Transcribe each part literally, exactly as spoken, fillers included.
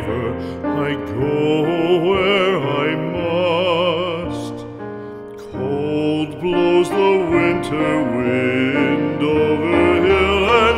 river, I go where I must. Cold blows the winter wind over hill and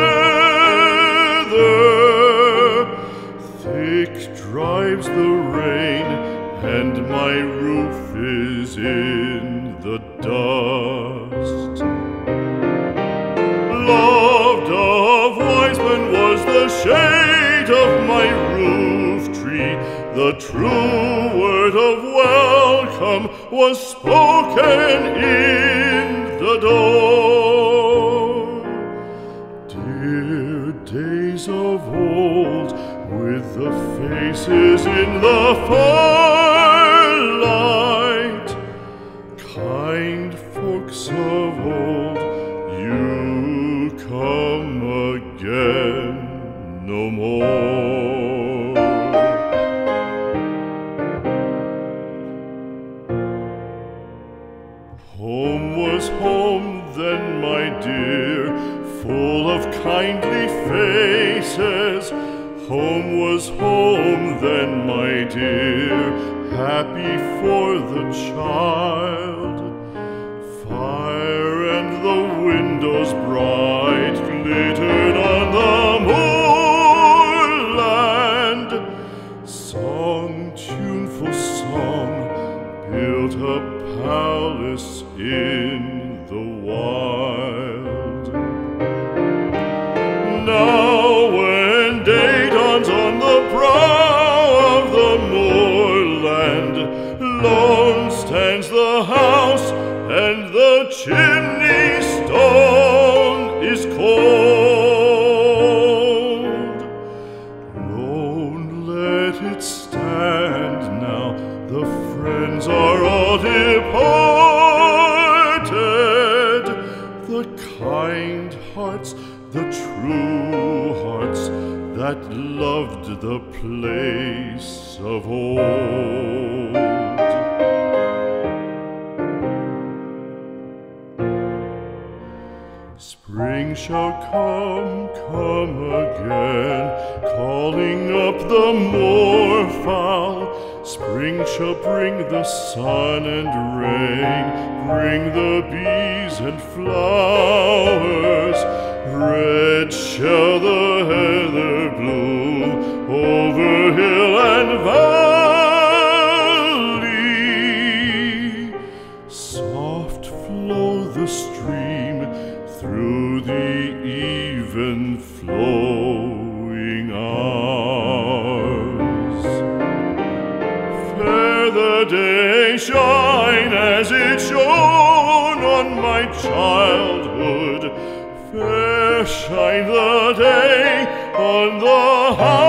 heather. Thick drives the rain, and my roof is in the dust. Loved of wise men was the shade of my roof tree. The true word of welcome was spoken in the door. Dear days of old, with the faces in the firelight, kind folks of old, you come again no more. Home was home then, my dear, full of kindly faces. Home was home then, my dear, happy for the child. Fire and the windows bright glittered on the moorland. Song, tuneful song, built a palace in the wild. Now when day dawns on the brow of the moorland, lone stands the house, and the chimney stone is cold. Lone, let it stand now, the friends are all departed. The kind hearts, the true hearts, that loved the place of old. Spring shall come, come again, calling up the moorfowl. Spring shall bring the sun and rain, bring the bees and flowers. Red shall the heather bloom over hill and valley. Soft flow the stream through the even flowing hours. Fair the day shine as it shone on my childhood. Fair shine the day on the house